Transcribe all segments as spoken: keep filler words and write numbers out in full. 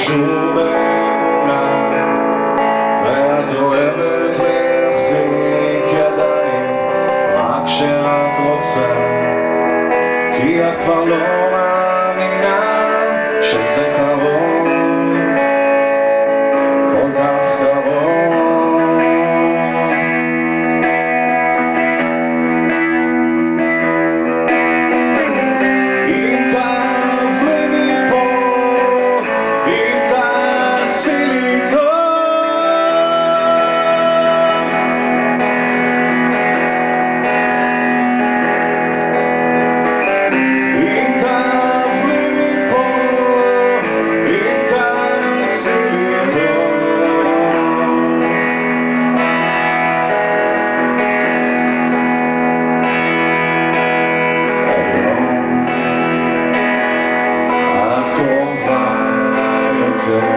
קשור באמונה, ואת אוהבת להחזיק ידיים רק כשאת רוצה, כי את כבר לא מאמינה שזה קרוב, כל כך קרוב. אם תעברי מפה, אם תעשי לי טוב, אם תעברי מפה, אם תעשי לי טוב, היום את קרובה אליי יותר,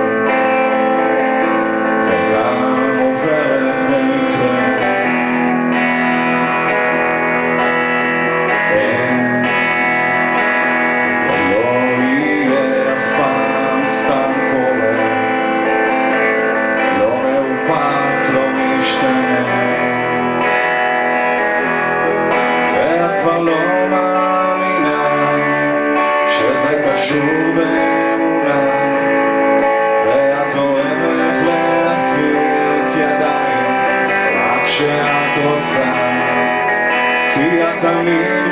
וגם עוברת במקרה. אין ולא יהיה אף פעם סתם קורה, לא מאופק, לא משתנה, ואת כבר לא מאמינה שזה קשור באמונה, ואת אוהבת להחזיק ידיים רק כשאת רוצה, כי את תמיד